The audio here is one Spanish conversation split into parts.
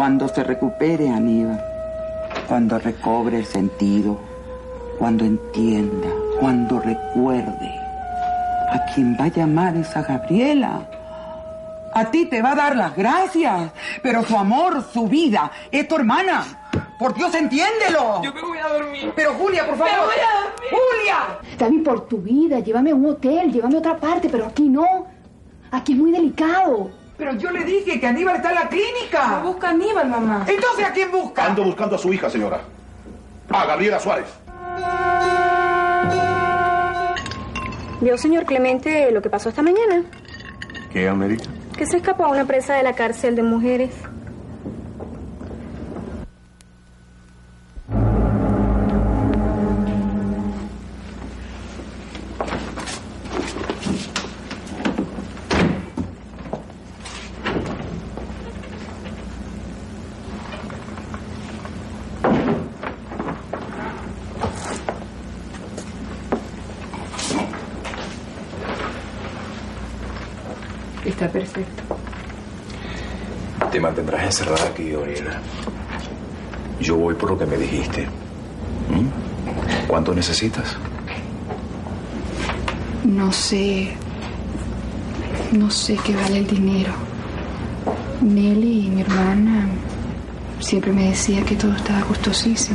Cuando se recupere, Aníbal, cuando recobre el sentido, cuando entienda, cuando recuerde, a quien va a llamar es a Gabriela. A ti te va a dar las gracias, pero su amor, su vida, es tu hermana. Por Dios, entiéndelo. Yo me voy a dormir. Pero Julia, por favor. Me voy a dormir. ¡Julia! David, por tu vida, llévame a un hotel, llévame a otra parte, pero aquí no. Aquí es muy delicado. Pero yo le dije que Aníbal está en la clínica. No busca a Aníbal, mamá. Entonces, ¿a quién busca? Ando buscando a su hija, señora. A Gabriela Suárez. ¿Vio, señor Clemente, lo que pasó esta mañana? ¿Qué, América? Que se escapó a una presa de la cárcel de mujeres. Está perfecto. Te mantendrás encerrada aquí, Gabriela. Yo voy por lo que me dijiste. ¿Cuánto necesitas? No sé qué vale el dinero. Nelly, mi hermana, siempre me decía que todo estaba costosísimo.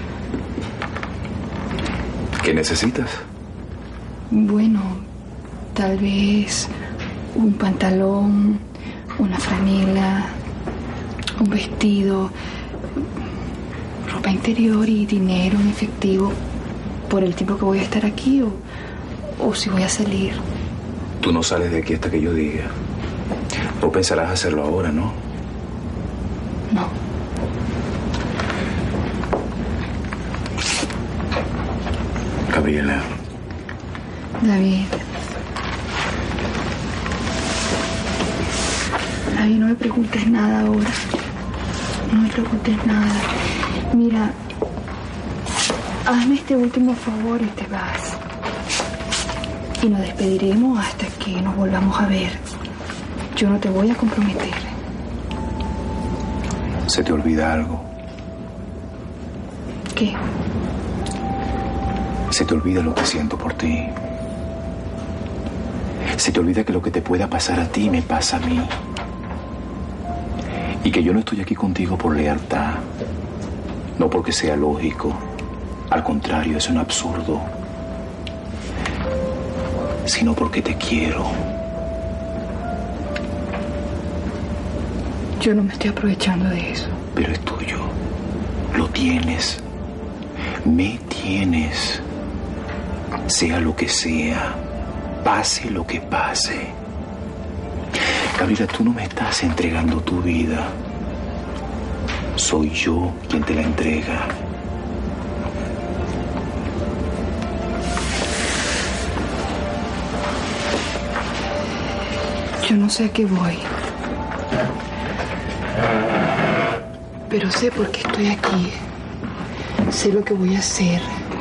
¿Qué necesitas? Bueno, tal vez un pantalón, una franela, un vestido, ropa interior y dinero en efectivo por el tiempo que voy a estar aquí o si voy a salir. Tú no sales de aquí hasta que yo diga. No pensarás hacerlo ahora, ¿no? No. Gabriela. David, no me preguntes nada ahora. No me preguntes nada. Mira, hazme este último favor y te vas. Y nos despediremos hasta que nos volvamos a ver. Yo no te voy a comprometer. ¿Se te olvida algo? ¿Qué? Se te olvida lo que siento por ti. Se te olvida que lo que te pueda pasar a ti me pasa a mí. Y que yo no estoy aquí contigo por lealtad. No porque sea lógico. Al contrario, es un absurdo. Sino porque te quiero. Yo no me estoy aprovechando de eso. Pero es tuyo. Lo tienes. Me tienes. Sea lo que sea. Pase lo que pase. Gabriela, tú no me estás entregando tu vida. Soy yo quien te la entrega. Yo no sé a qué voy. Pero sé por qué estoy aquí. Sé lo que voy a hacer.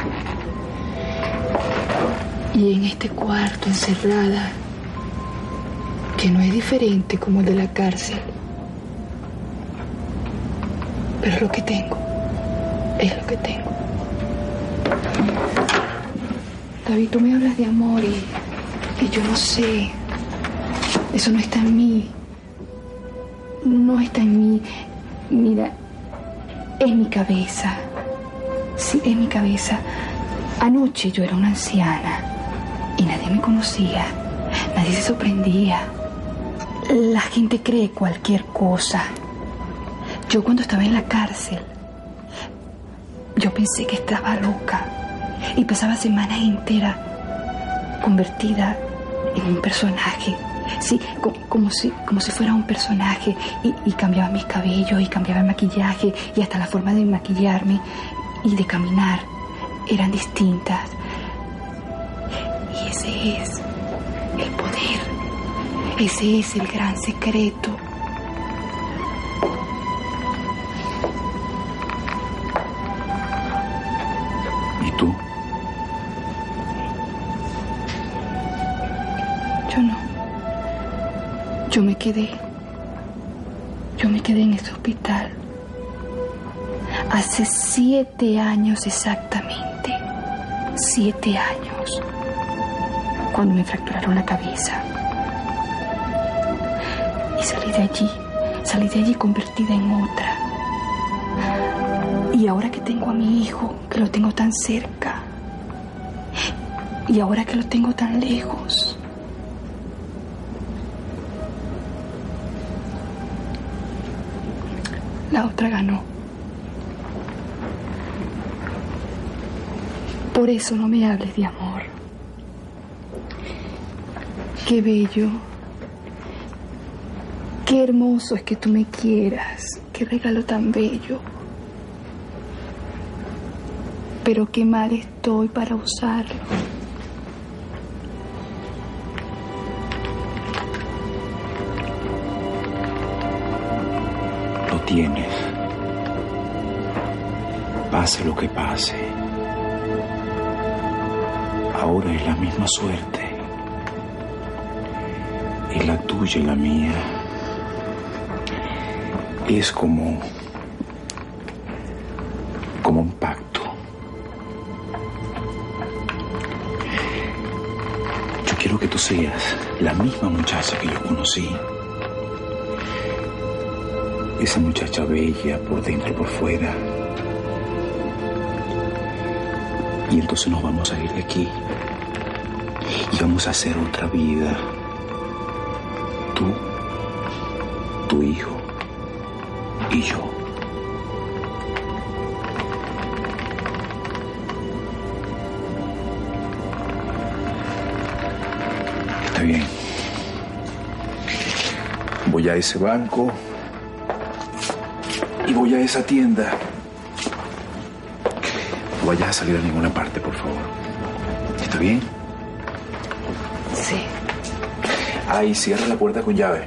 Y en este cuarto, encerrada, que no es diferente como el de la cárcel. Pero es lo que tengo. Es lo que tengo. David, tú me hablas de amor y yo no sé. Eso no está en mí. No está en mí. Mira, es mi cabeza. Sí, es mi cabeza. Anoche yo era una anciana y nadie me conocía. Nadie se sorprendía. La gente cree cualquier cosa. Yo cuando estaba en la cárcel, yo pensé que estaba loca y pasaba semanas enteras convertida en un personaje. Sí, como si fuera un personaje y cambiaba mis cabellos y cambiaba el maquillaje y hasta la forma de maquillarme y de caminar eran distintas. Y ese es el poder. Ese es el gran secreto. ¿Y tú? Yo no. Yo me quedé. me quedé en este hospital. Hace 7 años exactamente. 7 años. Cuando me fracturaron la cabeza. Y salí de allí convertida en otra. Y ahora que tengo a mi hijo, que lo tengo tan cerca, y ahora que lo tengo tan lejos, la otra ganó. Por eso no me hables de amor. Qué bello. Qué hermoso es que tú me quieras. Qué regalo tan bello. Pero qué mal estoy para usarlo. Lo tienes. Pase lo que pase. Ahora es la misma suerte. Es la tuya y la mía. Es como un pacto. Yo quiero que tú seas la misma muchacha que yo conocí. Esa muchacha bella por dentro y por fuera. Y entonces nos vamos a ir de aquí. Y vamos a hacer otra vida. Tú, tu hijo y yo. Está bien. Voy a ese banco y voy a esa tienda. No vayas a salir a ninguna parte, por favor. ¿Está bien? Sí. Ahí, cierra la puerta con llave.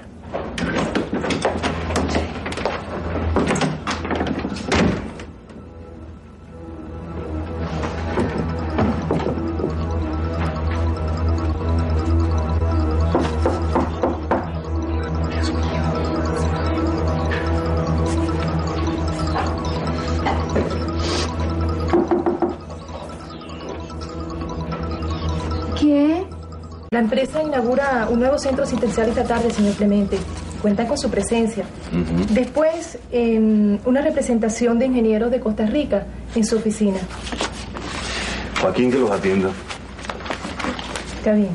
¿Quién? La empresa inaugura un nuevo centro asistencial esta tarde, señor Clemente. Cuentan con su presencia. Después, una representación de ingenieros de Costa Rica en su oficina. Joaquín, que los atienda. Está bien.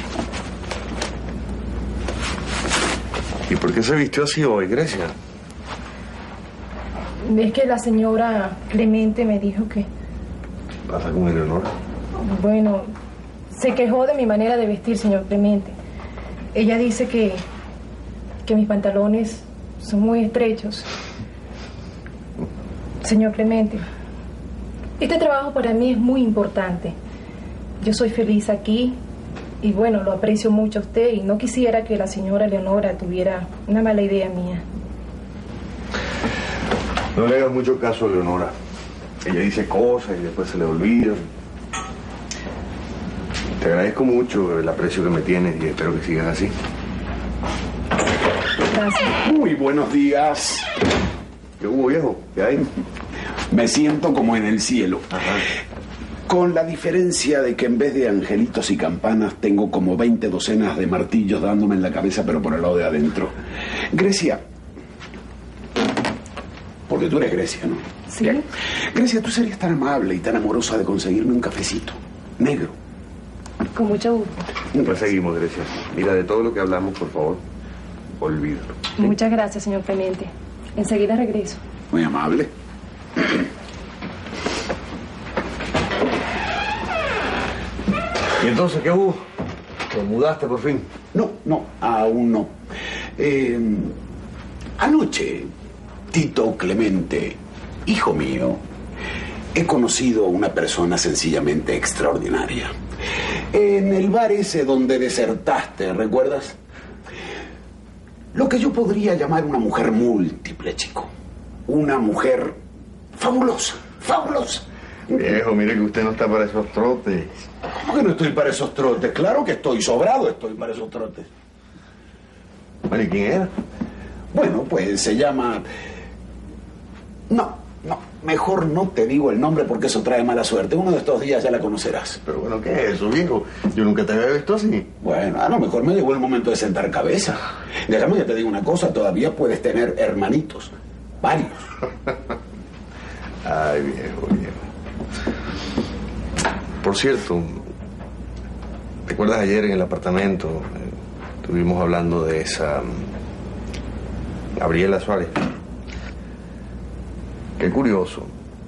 ¿Y por qué se vistió así hoy, Grecia? Es que la señora Clemente me dijo que... ¿Qué pasa con Eleonora? Bueno, se quejó de mi manera de vestir, señor Clemente. Ella dice que mis pantalones son muy estrechos. Señor Clemente, este trabajo para mí es muy importante. Yo soy feliz aquí y bueno, lo aprecio mucho a usted y no quisiera que la señora Eleonora tuviera una mala idea mía. No le hagas mucho caso a Eleonora. Ella dice cosas y después se le olvidan. Te agradezco mucho el aprecio que me tienes y espero que sigas así. Gracias. Muy buenos días. ¿Qué hubo, viejo? ¿Qué hay? Me siento como en el cielo. Ajá. Con la diferencia de que en vez de angelitos y campanas tengo como 20 docenas de martillos dándome en la cabeza, pero por el lado de adentro. Grecia. Porque tú eres Grecia, ¿no? Sí. Bien. Grecia, tú serías tan amable y tan amorosa de conseguirme un cafecito negro. Con mucho gusto. Pues seguimos, Grecia. Mira, de todo lo que hablamos, por favor, olvídalo. ¿Sí? Muchas gracias, señor Clemente. Enseguida regreso. Muy amable. ¿Y entonces qué hubo? ¿Te mudaste por fin? No, aún no. Anoche, Tito Clemente, hijo mío, he conocido a una persona sencillamente extraordinaria. En el bar ese donde desertaste, ¿recuerdas? Lo que yo podría llamar una mujer múltiple, chico. Una mujer fabulosa, fabulosa. Viejo, mire que usted no está para esos trotes. ¿Cómo que no estoy para esos trotes? Claro que estoy sobrado, estoy para esos trotes. Bueno, ¿y quién era? Bueno, pues se llama... No, mejor no te digo el nombre porque eso trae mala suerte. Uno de estos días ya la conocerás. Pero bueno, ¿qué es eso, viejo? Yo nunca te había visto así. Bueno, a lo mejor me llegó el momento de sentar cabeza. Déjame que te diga una cosa, todavía puedes tener hermanitos. Varios. Ay, viejo. Por cierto, ¿te acuerdas ayer en el apartamento? Estuvimos hablando de esa... Gabriela Suárez. Qué curioso.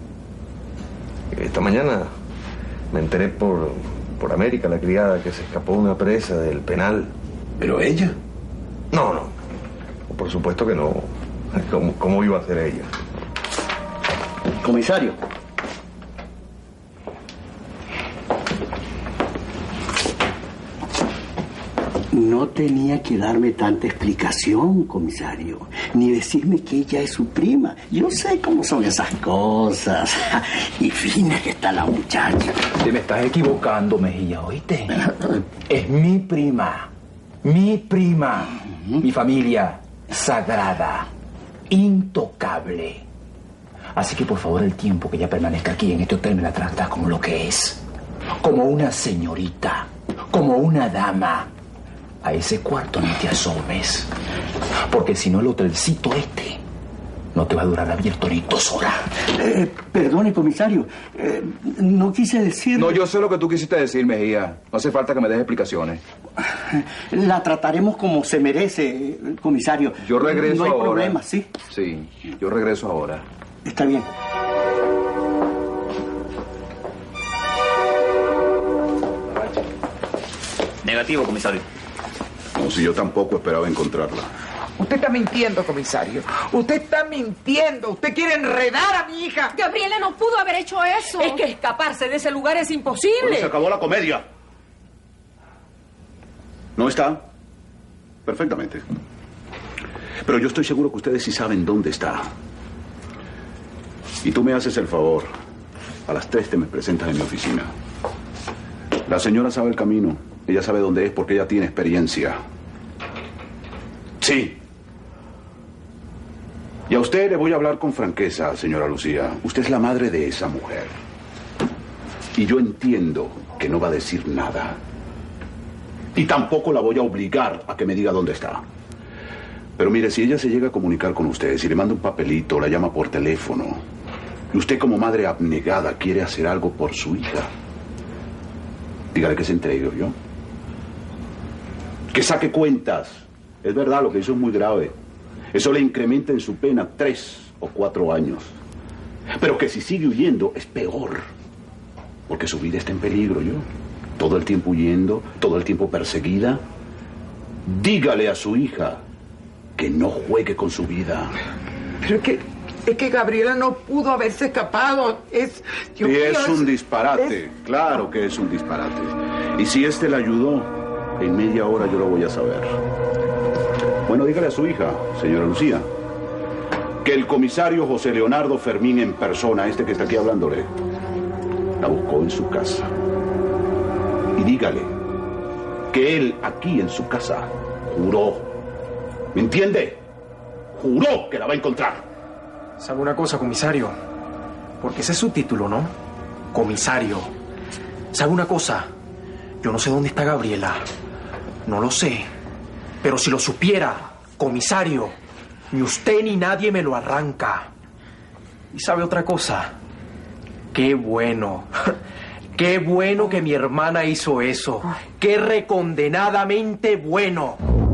Esta mañana me enteré por América, la criada, que se escapó de una presa del penal. ¿Pero ella? No. Por supuesto que no. ¿Cómo iba a ser ella? Comisario. No tenía que darme tanta explicación, comisario, ni decirme que ella es su prima. Yo sé cómo son esas cosas. Y fina que está la muchacha. Te me estás equivocando, Mejía, ¿oíste? Es mi prima. Mi prima. Mi familia sagrada, intocable. Así que, por favor, el tiempo que ella permanezca aquí en este hotel me la trata como lo que es. Como una señorita. Como una dama. A ese cuarto no te asomes. Porque si no, el hotelcito este no te va a durar abierto ni 2 horas. Perdone, comisario. No quise decir... No, yo sé lo que tú quisiste decir, Mejía. No hace falta que me des explicaciones. La trataremos como se merece, comisario. Yo regreso ahora. No hay problema, ¿sí? Sí, yo regreso ahora. Está bien. Negativo, comisario. No, si yo tampoco esperaba encontrarla. Usted está mintiendo, comisario. Usted está mintiendo. Usted quiere enredar a mi hija. Gabriela no pudo haber hecho eso. Es que escaparse de ese lugar es imposible. Bueno, se acabó la comedia. ¿No está? Perfectamente. Pero yo estoy seguro que ustedes sí saben dónde está. Y tú me haces el favor. A las 3 te me presentas en mi oficina. La señora sabe el camino. Ella sabe dónde es porque ella tiene experiencia. Sí. Y a usted le voy a hablar con franqueza, señora Lucía. Usted es la madre de esa mujer. Y yo entiendo que no va a decir nada. Y tampoco la voy a obligar a que me diga dónde está. Pero mire, si ella se llega a comunicar con usted, si le manda un papelito, la llama por teléfono, y usted como madre abnegada quiere hacer algo por su hija, dígale que se entregue, ¿yo? Que saque cuentas. Es verdad, lo que hizo es muy grave. Eso le incrementa en su pena 3 o 4 años. Pero que si sigue huyendo es peor. Porque su vida está en peligro, ¿yo? Todo el tiempo huyendo, todo el tiempo perseguida. Dígale a su hija que no juegue con su vida. Pero es que Gabriela no pudo haberse escapado. Es un disparate. Claro que es un disparate. Y si este la ayudó, en media hora yo lo voy a saber. Bueno, dígale a su hija, señora Lucía, que el comisario José Leonardo Fermín en persona, este que está aquí hablándole, la buscó en su casa. Y dígale que él aquí en su casa juró, ¿me entiende? Juró que la va a encontrar. ¿Sabe una cosa, comisario? Porque ese es su título, ¿no? Comisario. ¿Sabe una cosa? Yo no sé dónde está Gabriela. No lo sé. Pero si lo supiera, comisario, ni usted ni nadie me lo arranca. ¿Y sabe otra cosa? Qué bueno. Qué bueno que mi hermana hizo eso. Qué recondenadamente bueno.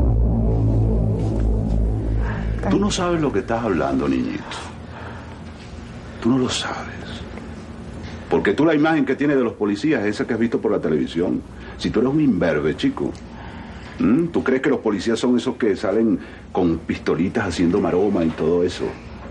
Tú no sabes lo que estás hablando, niñito. Tú no lo sabes. Porque tú la imagen que tienes de los policías es esa que has visto por la televisión. Si tú eres un imberbe, chico. ¿Tú crees que los policías son esos que salen con pistolitas haciendo maroma y todo eso?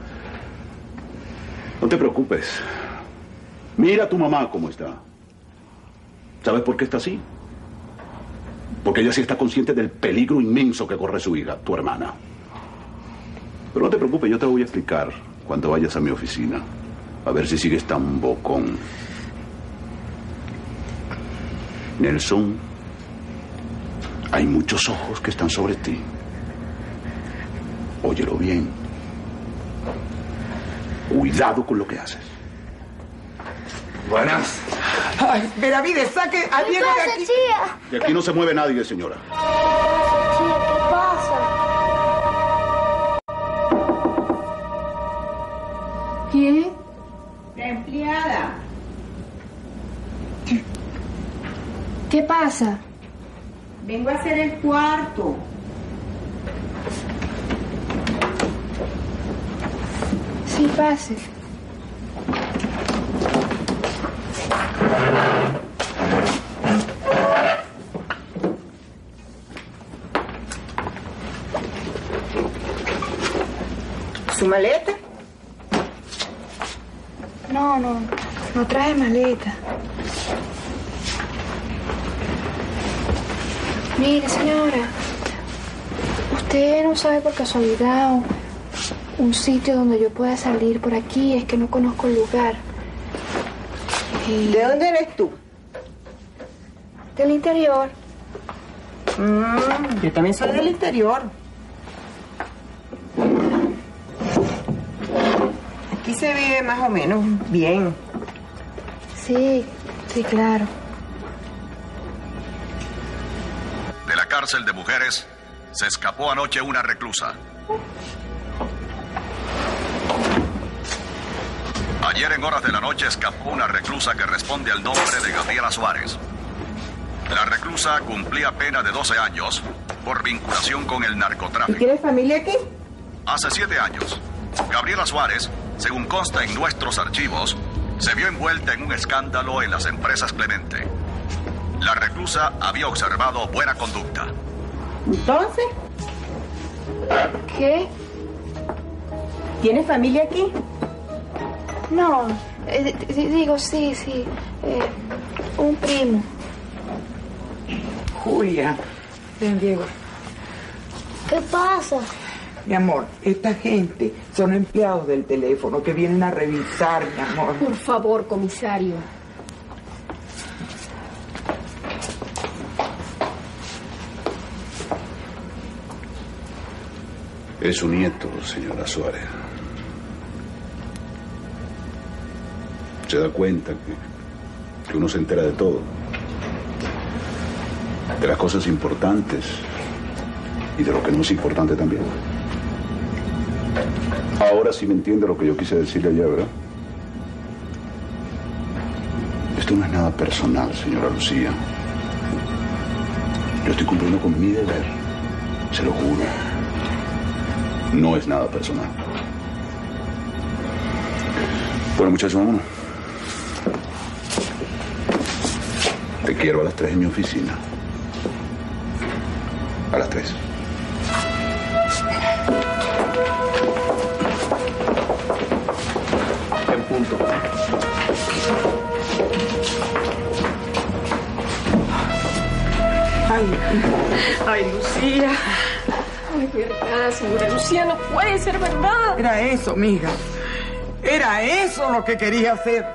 No te preocupes. Mira a tu mamá cómo está. ¿Sabes por qué está así? Porque ella sí está consciente del peligro inmenso que corre su hija, tu hermana. Pero no te preocupes, yo te voy a explicar cuando vayas a mi oficina. A ver si sigues tan bocón. Nelson, hay muchos ojos que están sobre ti. óyelo bien. Cuidado con lo que haces. Buenas. Ay, Benavides, saque a Diego de aquí. Chía? De aquí no se mueve nadie, señora. Chía, ¿qué pasa? ¿Quién? La empleada. ¿Qué pasa? Vengo a hacer el cuarto. Sí, pase. ¿Su maleta? No traje maleta. Mire, señora, usted no sabe por casualidad un sitio donde yo pueda salir por aquí. Es que no conozco el lugar. ¿De dónde eres tú? Del interior. Yo también soy del interior. Aquí se vive más o menos bien. Sí, claro. De la cárcel de mujeres se escapó anoche una reclusa. Ayer en horas de la noche escapó una reclusa que responde al nombre de Gabriela Suárez. La reclusa cumplía pena de 12 años por vinculación con el narcotráfico. ¿Y tienes familia aquí? Hace 7 años, Gabriela Suárez, según consta en nuestros archivos, se vio envuelta en un escándalo en las empresas Clemente. La reclusa había observado buena conducta. ¿Entonces? ¿Qué? ¿Tienes familia aquí? No, digo, sí. Un primo. Julia. Ven, Diego. ¿Qué pasa? Mi amor, esta gente son empleados del teléfono que vienen a revisar, mi amor. Por favor, comisario. Es su nieto, señora Suárez. Se da cuenta que uno se entera de todo. De las cosas importantes y de lo que no es importante también. Ahora sí me entiende lo que yo quise decirle ayer, ¿verdad? Esto no es nada personal, señora Lucía. Yo estoy cumpliendo con mi deber, se lo juro. No es nada personal. Bueno, muchachos, vámonos. Te quiero a las 3 en mi oficina. A las 3. En punto. Ay, Lucía. Ay, verdad, señora Lucía, no puede ser verdad. Era eso, mija. Era eso lo que quería hacer.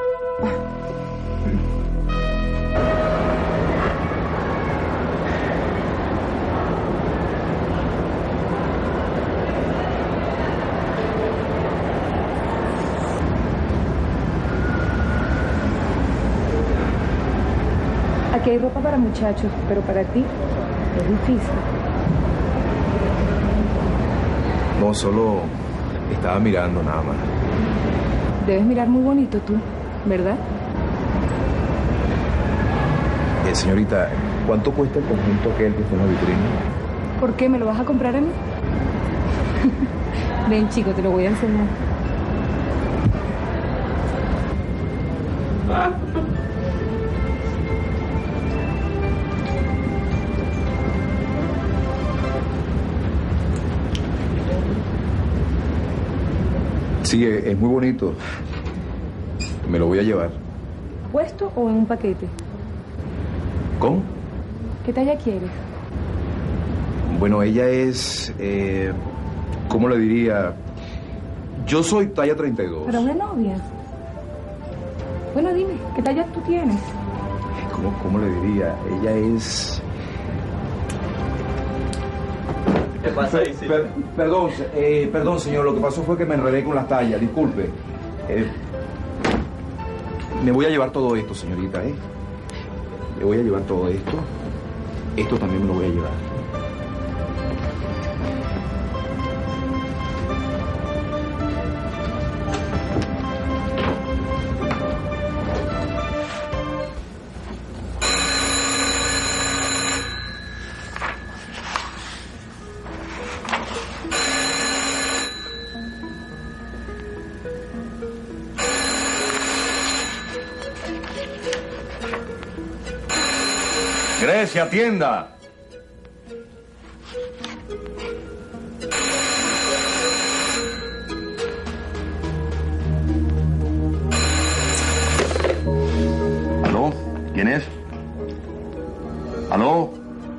Aquí hay ropa para muchachos, pero para ti es difícil. No, solo estaba mirando nada más. Debes mirar muy bonito tú, ¿verdad? Señorita, ¿cuánto cuesta el conjunto aquel que está en la vitrina? ¿Por qué? ¿Me lo vas a comprar a mí? Ven, chico, te lo voy a enseñar. Sí, es muy bonito. Me lo voy a llevar. ¿Puesto o en un paquete? ¿Cómo? ¿Qué talla quieres? Bueno, ella es... ¿cómo le diría? Yo soy talla 32. ¿Para una novia? Bueno, dime, ¿qué talla tú tienes? ¿Cómo le diría? Ella es... ¿Qué pasa ahí? Sí. Perdón, señor, lo que pasó fue que me enredé con las tallas, disculpe. Me voy a llevar todo esto, señorita, ¿eh? Le voy a llevar todo esto. Esto también me lo voy a llevar. Grecia, atienda. ¿Aló? ¿Quién es? ¿Aló?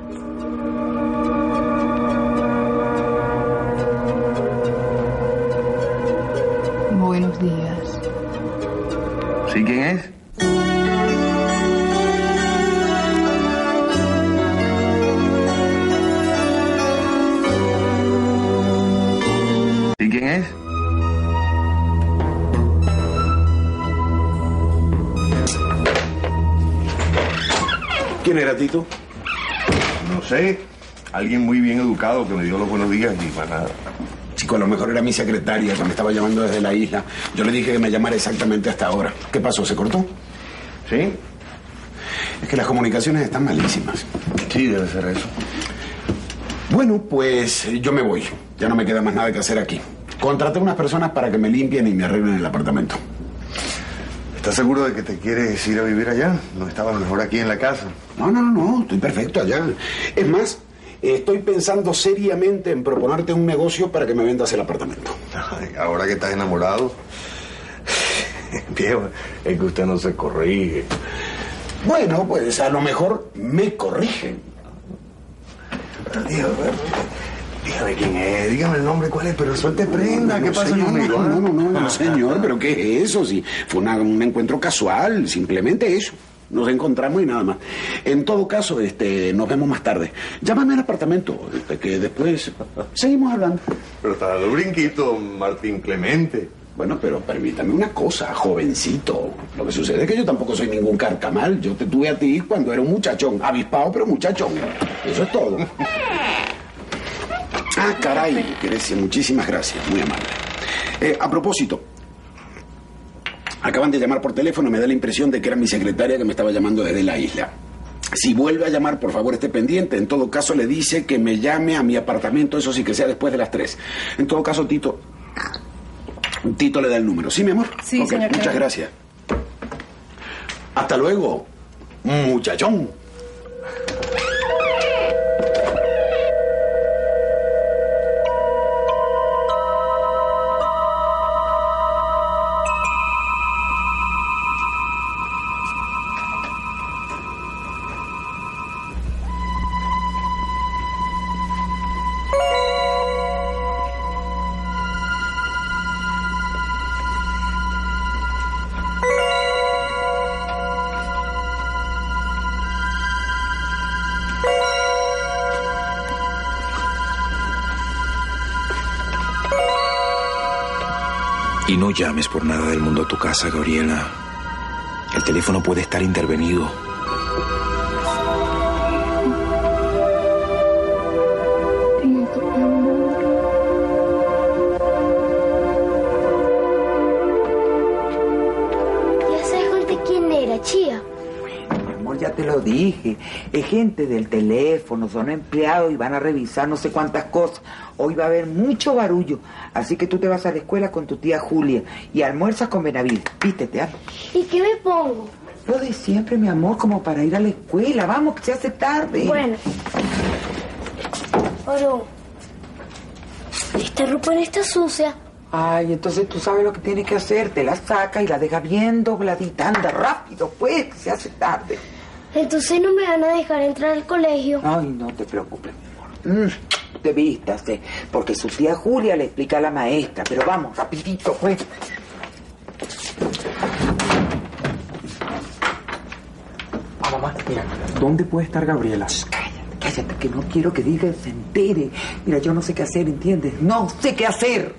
Buenos días. ¿Sí quién es? ¿Quién es? ¿Quién era, Tito? No sé. Alguien muy bien educado que me dio los buenos días y más nada. Chico, a lo mejor era mi secretaria que me estaba llamando desde la isla. Yo le dije que me llamara exactamente hasta ahora. ¿Qué pasó? ¿Se cortó? ¿Sí? Es que las comunicaciones están malísimas. Sí, debe ser eso. Bueno, pues yo me voy. Ya no me queda más nada que hacer aquí. Contraté unas personas para que me limpien y me arreglen el apartamento. ¿Estás seguro de que te quieres ir a vivir allá? ¿No estabas mejor aquí en la casa? No. Estoy perfecto allá. Es más, estoy pensando seriamente en proponerte un negocio para que me vendas el apartamento. Ay, ahora que estás enamorado. Viejo, es que usted no se corrige. Bueno, pues a lo mejor me corrigen. Dígame quién es, dígame el nombre, cuál es, pero suelte prenda, ¿qué pasa conmigo? No, señor, pero ¿qué es eso? Si fue un encuentro casual, simplemente eso. Nos encontramos y nada más. En todo caso, nos vemos más tarde. Llámame al apartamento, que después seguimos hablando. Pero está dando brinquito, Martín Clemente. Bueno, pero permítame una cosa, jovencito. Lo que sucede es que yo tampoco soy ningún carcamal. Yo te tuve a ti cuando era un muchachón. Avispado, pero muchachón. Eso es todo. Ah, caray, Grecia, muchísimas gracias, muy amable. A propósito, acaban de llamar por teléfono y me da la impresión de que era mi secretaria que me estaba llamando desde la isla. Si vuelve a llamar, por favor, esté pendiente. En todo caso, le dice que me llame a mi apartamento, eso sí que sea después de las 3. En todo caso, Tito le da el número. ¿Sí, mi amor? Sí, okay, señor. Muchas gracias. Hasta luego, muchachón. Y no llames por nada del mundo a tu casa, Gabriela. El teléfono puede estar intervenido. ¿Ya sabes cuenta quién era, Chía? Mi amor, ya te lo dije. Es gente del teléfono, son empleados y van a revisar no sé cuántas cosas. Hoy va a haber mucho barullo, así que tú te vas a la escuela con tu tía Julia y almuerzas con Benavides. Vístete, ¿ah? ¿Y qué me pongo? Lo de siempre, mi amor, como para ir a la escuela. Vamos, que se hace tarde. Bueno. Oro, esta ropa no está sucia. Ay, entonces tú sabes lo que tienes que hacer. Te la sacas y la dejas bien dobladita. Anda rápido, pues, que se hace tarde. Entonces no me van a dejar entrar al colegio. Ay, no te preocupes, mi amor. Te vístase, porque su tía Julia le explica a la maestra. Pero vamos, rapidito, pues. Mamá, mira, ¿dónde puede estar Gabriela? Cállate, cállate, que no quiero que diga se entere. Mira, yo no sé qué hacer, ¿entiendes? No sé qué hacer.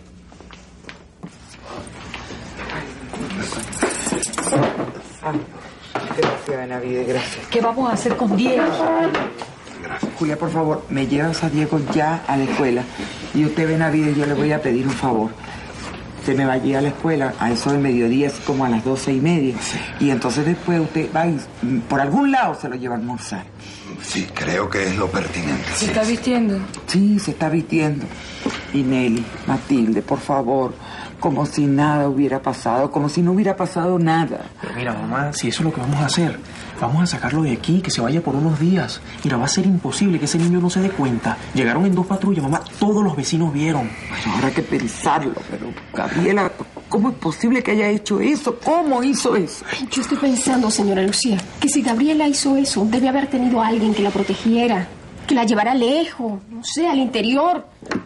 Ay, gracias, Benavides, gracias. ¿Qué vamos a hacer con Diego? Gracias. Julia, por favor, me llevas a Diego ya a la escuela. Y usted, Benavides, yo le voy a pedir un favor. Se me va a ir a la escuela a eso de mediodía, así como a las 12:30. Sí. Y entonces después usted va y por algún lado se lo lleva a almorzar. Sí, creo que es lo pertinente. ¿Se está vistiendo? Sí, se está vistiendo. Y Nelly, Matilde, por favor, como si nada hubiera pasado, como si no hubiera pasado nada. Pero mira, mamá, si eso es lo que vamos a hacer, vamos a sacarlo de aquí, que se vaya por unos días. Mira, va a ser imposible que ese niño no se dé cuenta. Llegaron en 2 patrullas, mamá, todos los vecinos vieron. Bueno, habrá que pensarlo, pero Gabriela, ¿cómo es posible que haya hecho eso? ¿Cómo hizo eso? Ay, yo estoy pensando, señora Lucía, que si Gabriela hizo eso, debe haber tenido a alguien que la protegiera, que la llevara lejos, no sé, al interior.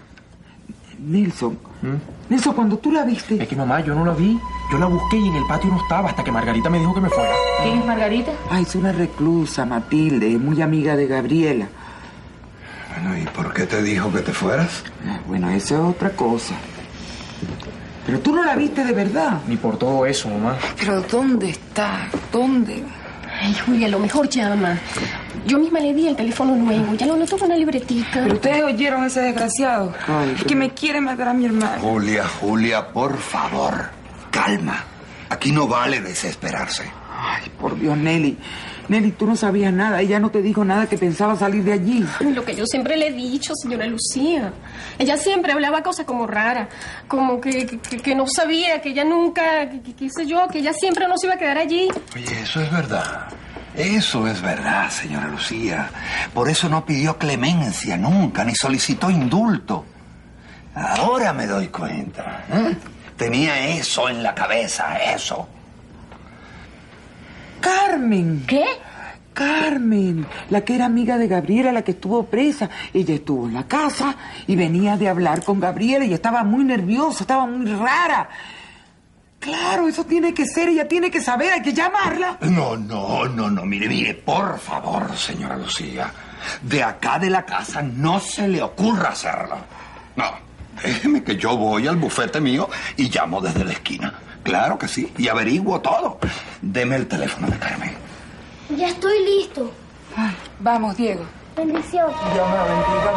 Nelson, Nelson, cuando tú la viste... Es que, mamá, yo no la vi. Yo la busqué y en el patio no estaba hasta que Margarita me dijo que me fuera. ¿Quién es Margarita? Ay, es una reclusa, Matilde, es muy amiga de Gabriela. Bueno, ¿y por qué te dijo que te fueras? Bueno, eso es otra cosa. Pero tú no la viste de verdad. Ni por todo eso, mamá. ¿Pero dónde está? ¿Dónde? Ay, Julia, a lo mejor llama. Yo misma le di el teléfono nuevo, ya lo noto con una libretica. Pero ustedes oyeron a ese desgraciado. Ay, es que me quiere matar a mi hermano. Julia, por favor, calma. Aquí no vale desesperarse. Ay, por Dios, Nelly. Nelly, tú no sabías nada. Ella no te dijo nada que pensaba salir de allí. Lo que yo siempre le he dicho, señora Lucía. Ella siempre hablaba cosas como raras. Como que no sabía, que ella nunca, qué sé yo, que ella siempre no se iba a quedar allí. Oye, eso es verdad. Eso es verdad, señora Lucía. Por eso no pidió clemencia nunca, ni solicitó indulto. Ahora me doy cuenta. Tenía eso en la cabeza, eso. Carmen. ¿Qué? Carmen, la que era amiga de Gabriela, la que estuvo presa. Ella estuvo en la casa y venía de hablar con Gabriela y estaba muy nerviosa, estaba muy rara. Claro, eso tiene que ser, ella tiene que saber, hay que llamarla. No, mire, por favor, señora Lucía. De acá de la casa no se le ocurra hacerlo. No, déjeme que yo voy al bufete mío y llamo desde la esquina. Claro que sí, y averiguo todo. Deme el teléfono de Carmen. Ya estoy listo. Ay, vamos, Diego. Bendición. Dios me bendiga,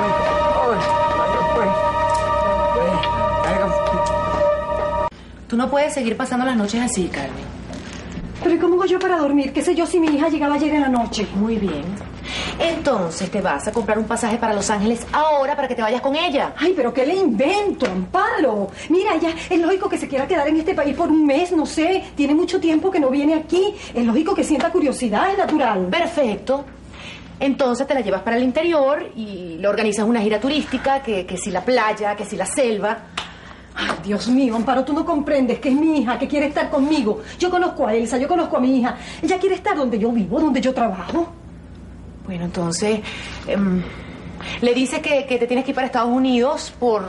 Tú no puedes seguir pasando las noches así, Carmen. Pero ¿y cómo hago yo para dormir? ¿Qué sé yo si mi hija llegaba ayer en la noche? Muy bien. Entonces te vas a comprar un pasaje para Los Ángeles ahora para que te vayas con ella. Ay, pero ¿qué le invento, Amparo? Mira, ya es lógico que se quiera quedar en este país por un mes, no sé. Tiene mucho tiempo que no viene aquí. Es lógico que sienta curiosidad, es natural. Perfecto. Entonces te la llevas para el interior y le organizas una gira turística, que si la playa, que si la selva. Ay, Dios mío, Amparo, tú no comprendes que es mi hija, que quiere estar conmigo. Yo conozco a Elsa, yo conozco a mi hija. Ella quiere estar donde yo vivo, donde yo trabajo. Bueno, entonces, le dices que te tienes que ir para Estados Unidos por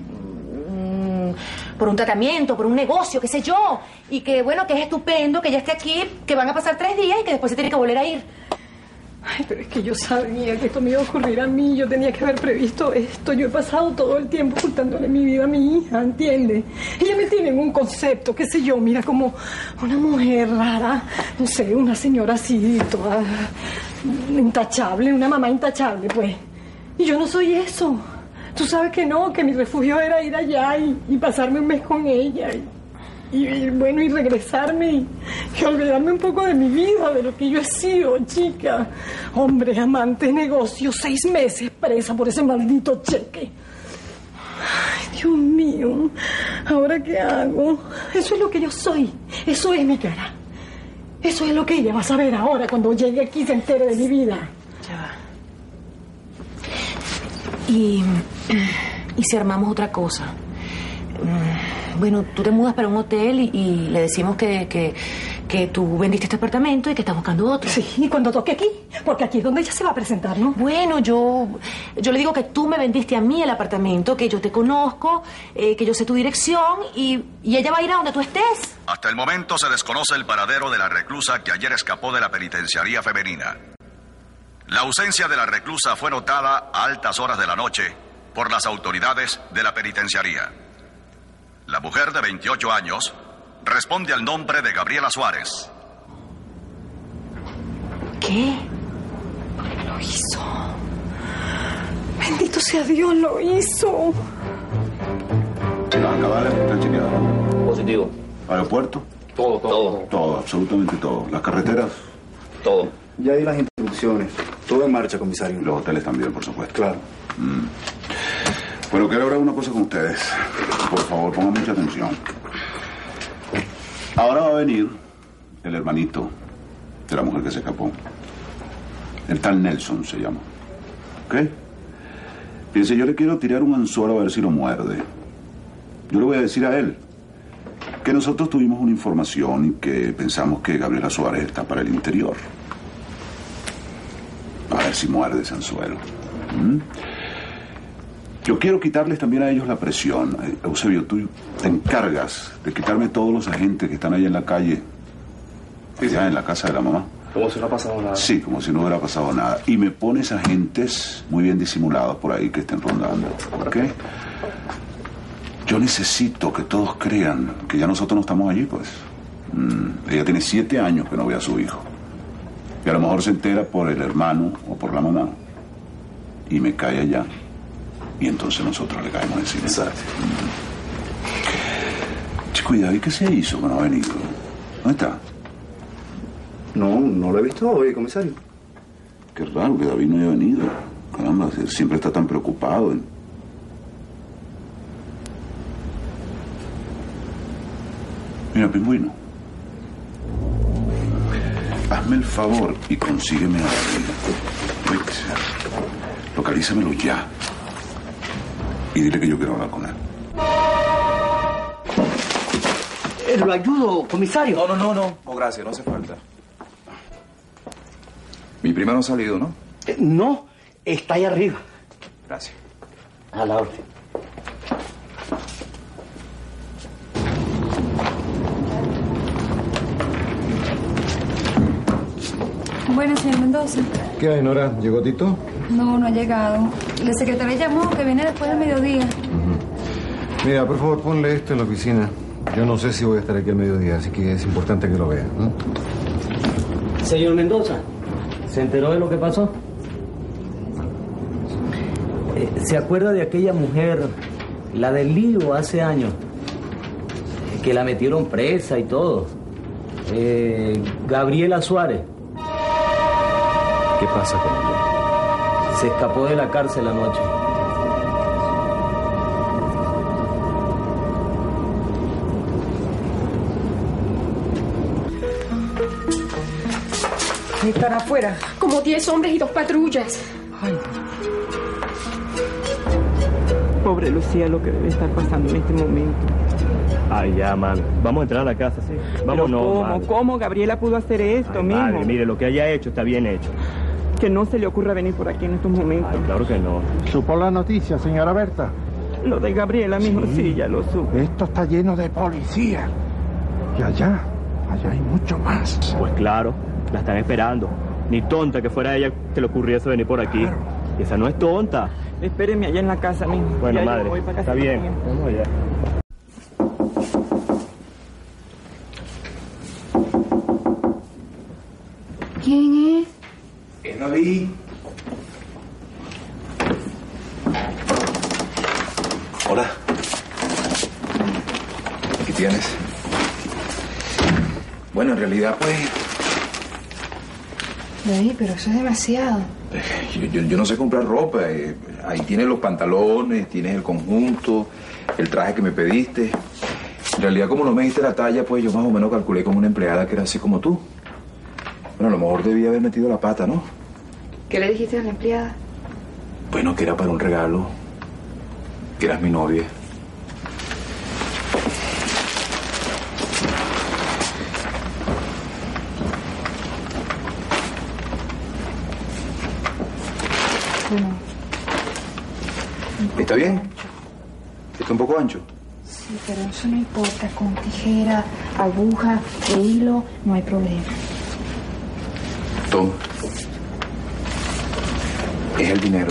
un tratamiento, por un negocio, qué sé yo. Y que, bueno, que es estupendo que ella esté aquí, que van a pasar 3 días y que después se tiene que volver a ir. Ay, pero es que yo sabía que esto me iba a ocurrir a mí. Yo tenía que haber previsto esto. Yo he pasado todo el tiempo ocultándole mi vida a mi hija, ¿entiendes? Ella me tiene en un concepto, qué sé yo, mira, como una mujer rara. No sé, una señora así, toda intachable, una mamá intachable, pues. Y yo no soy eso. Tú sabes que no, que mi refugio era ir allá y pasarme un mes con ella. Y bueno, y regresarme y olvidarme un poco de mi vida, de lo que yo he sido, chica. Hombre, amante, negocio, 6 meses presa por ese maldito cheque. Ay, Dios mío, ¿ahora qué hago? Eso es lo que yo soy, eso es mi cara. Eso es lo que ella va a saber ahora cuando llegue aquí y se entere de mi vida. Ya va. Y si armamos otra cosa. Bueno, tú te mudas para un hotel y le decimos que tú vendiste este apartamento y que estás buscando otro. Sí, y cuando toque aquí, porque aquí es donde ella se va a presentar, ¿no? Bueno, yo le digo que tú me vendiste a mí el apartamento, que yo te conozco, que yo sé tu dirección y ella va a ir a donde tú estés. Hasta el momento se desconoce el paradero de la reclusa que ayer escapó de la penitenciaría femenina. La ausencia de la reclusa fue notada a altas horas de la noche por las autoridades de la penitenciaría. La mujer de 28 años responde al nombre de Gabriela Suárez. ¿Qué? Lo hizo. Bendito sea Dios, lo hizo. Las cabales están chequeadas. Positivo. ¿Aeropuerto? Todo, absolutamente todo. ¿Las carreteras? Todo. Ya di las instrucciones. Todo en marcha, comisario. Los hoteles también, por supuesto. Claro. Bueno, quiero hablar una cosa con ustedes. Por favor, pongan mucha atención. Ahora va a venir el hermanito de la mujer que se escapó. El tal Nelson se llama. ¿Ok? Fíjense, yo le quiero tirar un anzuelo a ver si lo muerde. Yo le voy a decir a él que nosotros tuvimos una información y que pensamos que Gabriela Suárez está para el interior. A ver si muerde ese anzuelo. Yo quiero quitarles también a ellos la presión. Eusebio, tú te encargas de quitarme todos los agentes que están ahí en la calle, allá en la casa de la mamá. Como si no ha pasado nada. Sí, como si no hubiera pasado nada. Y me pones agentes muy bien disimulados por ahí que estén rondando. ¿Ok? Yo necesito que todos crean que ya nosotros no estamos allí, pues. Ella tiene 7 años que no ve a su hijo. Y a lo mejor se entera por el hermano o por la mamá. Y me cae allá. Y entonces nosotros le caemos encima. Exacto. Chico, ¿y David qué se hizo que no ha venido? ¿Dónde está? No lo he visto hoy, comisario. Qué raro que David no haya venido. Caramba, siempre está tan preocupado. Mira, Pingüino, hazme el favor y consígueme a David. Localízamelo ya. Y dile que yo quiero hablar con él. ¿Lo ayudo, comisario? No, gracias, no hace falta. Mi prima no ha salido, ¿no? No, está ahí arriba. Gracias. A la orden. Bueno, señor Mendoza. ¿Qué hay, Nora? ¿Llegó Tito? No ha llegado. La secretaria llamó que viene después del mediodía. Mira, por favor, ponle esto en la oficina. Yo no sé si voy a estar aquí al mediodía, así que es importante que lo vea. Señor Mendoza, ¿se enteró de lo que pasó? ¿Se acuerda de aquella mujer, la del lío hace años? Que la metieron presa y todo. Gabriela Suárez. ¿Qué pasa con ella? Se escapó de la cárcel anoche. Están afuera. Como 10 hombres y 2 patrullas. Ay. Pobre Lucía, lo que debe estar pasando en este momento. Ay, ya, mami. Vamos a entrar a la casa, ¿sí? Vámonos, ¿Cómo Gabriela pudo hacer esto, mijo? Madre, mire, lo que haya hecho está bien hecho. Que no se le ocurra venir por aquí en estos momentos. Ay, claro que no. ¿Supo la noticia, señora Berta? Lo de Gabriela, mijo, sí, ya lo supe. Esto está lleno de policía. Y allá hay mucho más. Pues claro, la están esperando. Ni tonta que fuera ella que le ocurriese venir por aquí. Claro. Y esa no es tonta. Espéreme allá en la casa, mijo. Bueno, ya madre, está bien. Vamos allá. ¿Quién es? Es David. Hola. ¿Qué tienes? Bueno, en realidad, pues... David, pero eso es demasiado. Yo no sé comprar ropa. Ahí tienes los pantalones, tienes el conjunto, el traje que me pediste. En realidad, como no me diste la talla, pues yo más o menos calculé como una empleada que era así como tú. Bueno, a lo mejor debía haber metido la pata, ¿no? ¿Qué le dijiste a la empleada? Bueno, que era para un regalo. Que eras mi novia. Bueno. ¿Está bien? ¿Está un poco ancho? Sí, pero eso no importa. Con tijera, aguja e hilo no hay problema. Toma. Es el dinero.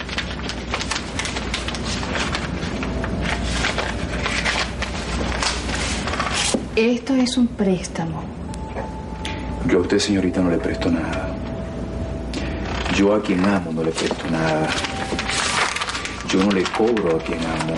Esto es un préstamo. Yo a usted, señorita, no le presto nada. Yo a quien amo no le presto nada. Yo no le cobro a quien amo.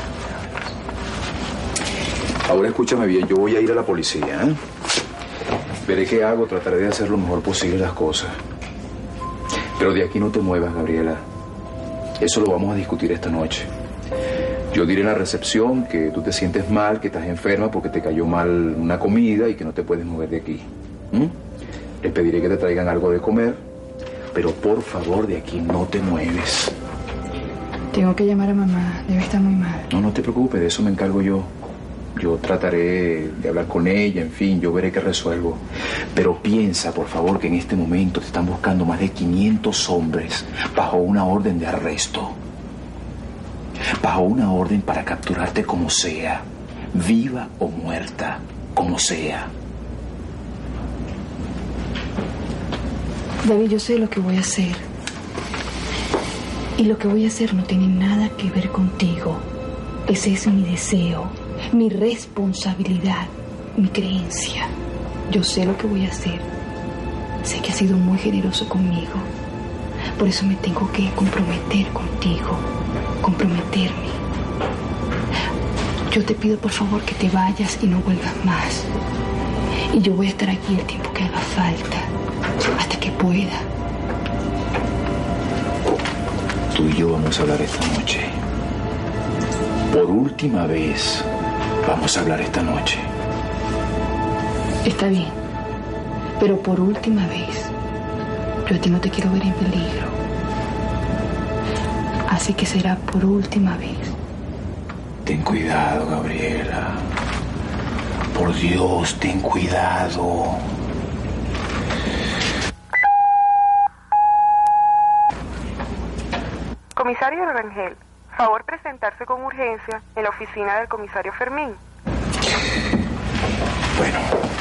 Ahora escúchame bien, yo voy a ir a la policía, ¿eh? Veré qué hago, trataré de hacer lo mejor posible las cosas. Pero de aquí no te muevas, Gabriela. Eso lo vamos a discutir esta noche. Yo diré en la recepción que tú te sientes mal, que estás enferma porque te cayó mal una comida y que no te puedes mover de aquí. Les pediré que te traigan algo de comer, pero por favor de aquí no te mueves. Tengo que llamar a mamá, debe estar muy mal. No, no te preocupes, de eso me encargo yo. Yo trataré de hablar con ella, en fin, yo veré qué resuelvo. Pero piensa, por favor, que en este momento te están buscando más de 500 hombres bajo una orden de arresto. Bajo una orden para capturarte como sea, viva o muerta, como sea. David, yo sé lo que voy a hacer. Y lo que voy a hacer no tiene nada que ver contigo. Ese es mi deseo, mi responsabilidad, mi creencia. Yo sé lo que voy a hacer. Sé que has sido muy generoso conmigo. Por eso me tengo que comprometer contigo. Comprometerme. Yo te pido por favor que te vayas y no vuelvas más. Y yo voy a estar aquí el tiempo que haga falta, hasta que pueda. Tú y yo vamos a hablar esta noche. Por última vez, vamos a hablar esta noche. Está bien, pero por última vez, yo a ti no te quiero ver en peligro. Así que será por última vez. Ten cuidado, Gabriela. Por Dios, ten cuidado. Comisario Rangel, favor presentarse con urgencia en la oficina del comisario Fermín. Bueno,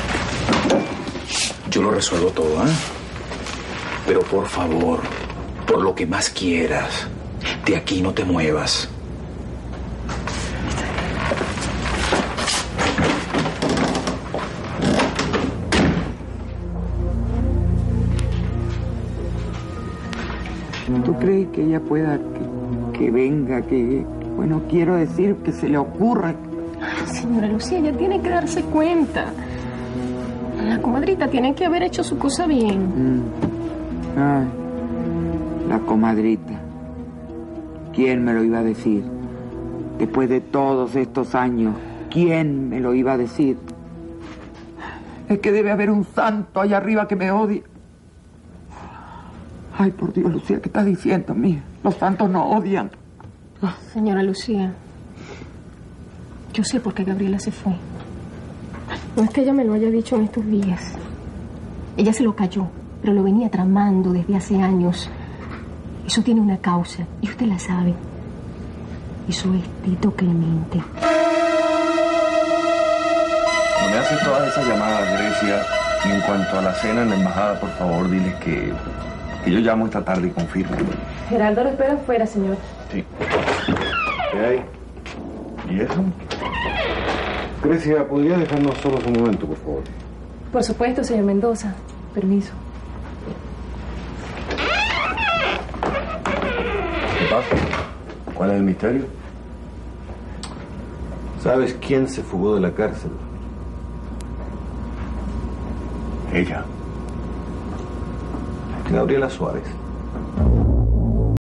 yo lo resuelvo todo, ¿eh? Pero por favor, por lo que más quieras, de aquí no te muevas. ¿Tú crees que ella pueda, que venga, que, bueno, quiero decir, que se le ocurra? Señora Lucía, ella tiene que darse cuenta. La comadrita tiene que haber hecho su cosa bien. Ay, la comadrita. ¿Quién me lo iba a decir? Después de todos estos años, ¿quién me lo iba a decir? Es que debe haber un santo allá arriba que me odie. Ay, por Dios, Lucía, ¿qué estás diciendo, mía? Los santos no odian. Señora Lucía, yo sé por qué Gabriela se fue. No es que ella me lo haya dicho en estos días. Ella se lo cayó, pero lo venía tramando desde hace años. Eso tiene una causa, y usted la sabe. Eso es Tito Clemente. No me hacen todas esas llamadas, Grecia. Y en cuanto a la cena en la embajada, por favor, diles que yo llamo esta tarde y confirmo. Geraldo lo espera afuera, señor. Sí. ¿Qué hay? ¿Y eso? Grecia, ¿podría dejarnos solos un momento, por favor? Por supuesto, señor Mendoza. Permiso. ¿Qué pasa? ¿Cuál es el misterio? ¿Sabes quién se fugó de la cárcel? Ella. Gabriela Suárez.